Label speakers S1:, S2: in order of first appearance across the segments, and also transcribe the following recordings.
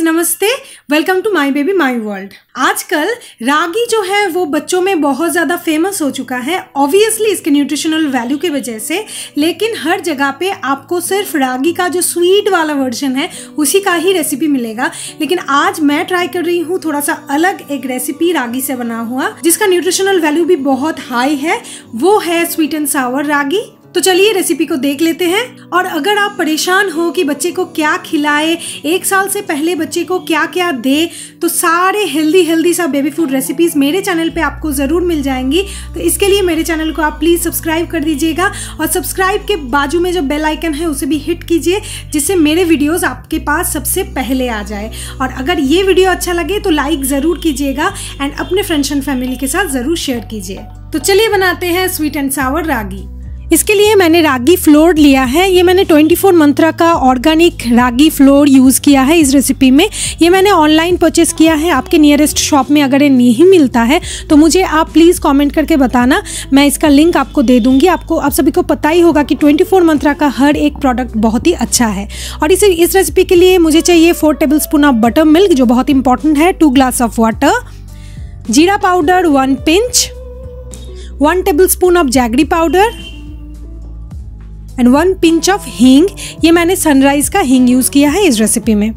S1: Guys नमस्ते, welcome to my baby my world. आजकल रागी जो है वो बच्चों में बहुत ज़्यादा फेमस हो चुका है, ऑब्वियसली इसके न्यूट्रिशनल वैल्यू की वजह से। लेकिन हर जगह पे आपको सिर्फ रागी का जो स्वीट वाला वर्जन है उसी का ही रेसिपी मिलेगा। लेकिन आज मैं ट्राई कर रही हूँ थोड़ा सा अलग एक रेसिपी रागी से बना हुआ, जिसका न्यूट्रिशनल वैल्यू भी बहुत हाई है, वो है स्वीट एंड सावर रागी। तो चलिए रेसिपी को देख लेते हैं। और अगर आप परेशान हो कि बच्चे को क्या खिलाए, 1 साल से पहले बच्चे को क्या क्या दे, तो सारे हेल्दी सा बेबी फूड रेसिपीज मेरे चैनल पे आपको ज़रूर मिल जाएंगी। तो इसके लिए मेरे चैनल को आप प्लीज़ सब्सक्राइब कर दीजिएगा और सब्सक्राइब के बाजू में जो बेल आइकन है उसे भी हिट कीजिए, जिससे मेरे वीडियोज़ आपके पास सबसे पहले आ जाए। और अगर ये वीडियो अच्छा लगे तो लाइक ज़रूर कीजिएगा एंड अपने फ्रेंड्स एंड फैमिली के साथ ज़रूर शेयर कीजिए। तो चलिए बनाते हैं स्वीट एंड सावर रागी। इसके लिए मैंने रागी फ्लोर लिया है। ये मैंने 24 मंत्रा का ऑर्गेनिक रागी फ्लोर यूज़ किया है इस रेसिपी में। ये मैंने ऑनलाइन परचेस किया है। आपके नियरेस्ट शॉप में अगर ये नहीं मिलता है तो मुझे आप प्लीज़ कमेंट करके बताना, मैं इसका लिंक आपको दे दूँगी। आप सभी को पता ही होगा कि 24 मंत्रा का हर एक प्रोडक्ट बहुत ही अच्छा है। और इस रेसिपी के लिए मुझे चाहिए 4 टेबलस्पून ऑफ बटर मिल्क, जो बहुत इंपॉर्टेंट है, 2 ग्लास ऑफ वाटर, जीरा powder 1 pinch, 1 tablespoon of jaggery powder and 1 pinch of हींग। ये मैंने सनराइज का हींग यूज किया है इस रेसिपी में।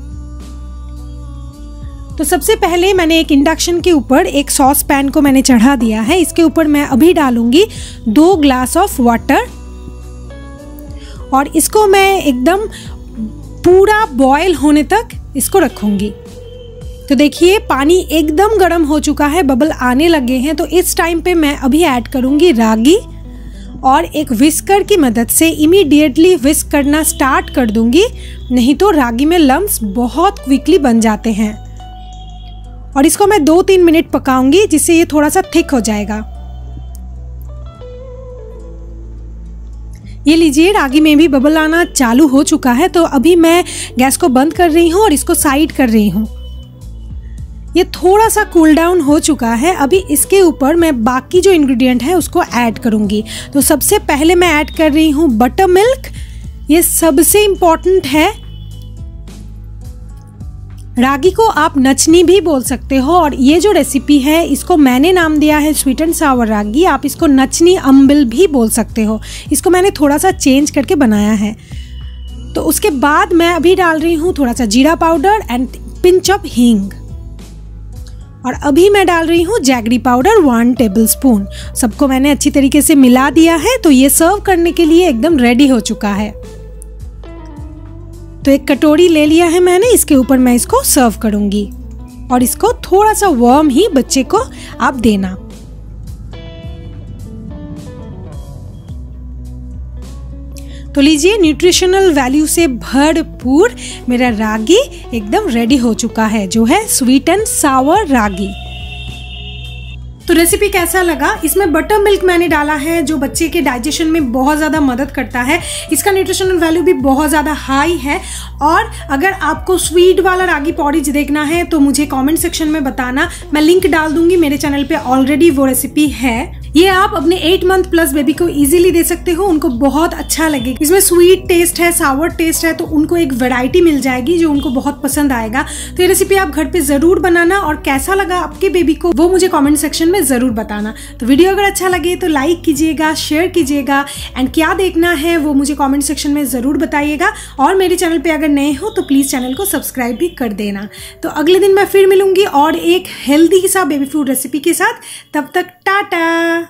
S1: तो सबसे पहले मैंने एक इंडक्शन के ऊपर एक सॉस पैन को मैंने चढ़ा दिया है। इसके ऊपर मैं अभी डालूंगी 2 ग्लास ऑफ वाटर और इसको मैं एकदम पूरा बॉयल होने तक इसको रखूंगी। तो देखिए पानी एकदम गर्म हो चुका है, बबल आने लगे हैं। तो इस टाइम पे मैं अभी ऐड करूंगी रागी और एक विस्कर की मदद से इमीडिएटली विस्क करना स्टार्ट कर दूंगी, नहीं तो रागी में लम्स बहुत क्विकली बन जाते हैं। और इसको मैं 2-3 मिनट पकाऊंगी, जिससे ये थोड़ा सा थिक हो जाएगा। ये लीजिए रागी में भी बबल आना चालू हो चुका है। तो अभी मैं गैस को बंद कर रही हूँ और इसको साइड कर रही हूँ। ये थोड़ा सा कूल डाउन हो चुका है। अभी इसके ऊपर मैं बाकी जो इंग्रेडिएंट है उसको ऐड करूंगी। तो सबसे पहले मैं ऐड कर रही हूँ बटर मिल्क। ये सबसे इम्पॉर्टेंट है। रागी को आप नचनी भी बोल सकते हो, और ये जो रेसिपी है इसको मैंने नाम दिया है स्वीट एंड सावर रागी। आप इसको नचनी अम्बिल भी बोल सकते हो। इसको मैंने थोड़ा सा चेंज करके बनाया है। तो उसके बाद मैं अभी डाल रही हूँ थोड़ा सा जीरा पाउडर एंड पिंच ऑफ हींग। और अभी मैं डाल रही हूँ जैगरी पाउडर 1 टेबलस्पून। सबको मैंने अच्छी तरीके से मिला दिया है। तो ये सर्व करने के लिए एकदम रेडी हो चुका है। तो एक कटोरी ले लिया है मैंने, इसके ऊपर मैं इसको सर्व करूंगी। और इसको थोड़ा सा वार्म ही बच्चे को आप देना। तो लीजिए न्यूट्रिशनल वैल्यू से भरपूर मेरा रागी एकदम रेडी हो चुका है, जो है स्वीट एंड सावर रागी। तो रेसिपी कैसा लगा? इसमें बटर मिल्क मैंने डाला है, जो बच्चे के डाइजेशन में बहुत ज़्यादा मदद करता है। इसका न्यूट्रिशनल वैल्यू भी बहुत ज़्यादा हाई है। और अगर आपको स्वीट वाला रागी पॉरिज देखना है तो मुझे कमेंट सेक्शन में बताना, मैं लिंक डाल दूंगी। मेरे चैनल पे ऑलरेडी वो रेसिपी है। ये आप अपने 8 मंथ प्लस बेबी को इजीली दे सकते हो, उनको बहुत अच्छा लगेगा। इसमें स्वीट टेस्ट है, सावर टेस्ट है, तो उनको एक वैरायटी मिल जाएगी जो उनको बहुत पसंद आएगा। तो ये रेसिपी आप घर पे ज़रूर बनाना और कैसा लगा आपके बेबी को वो मुझे कमेंट सेक्शन में ज़रूर बताना। तो वीडियो अगर अच्छा लगे तो लाइक कीजिएगा, शेयर कीजिएगा एंड क्या देखना है वो मुझे कॉमेंट सेक्शन में ज़रूर बताइएगा। और मेरे चैनल पर अगर नए हो तो प्लीज़ चैनल को सब्सक्राइब भी कर देना। तो अगले दिन मैं फिर मिलूंगी और एक हेल्दी सा बेबी फूड रेसिपी के साथ। तब तक टाटा।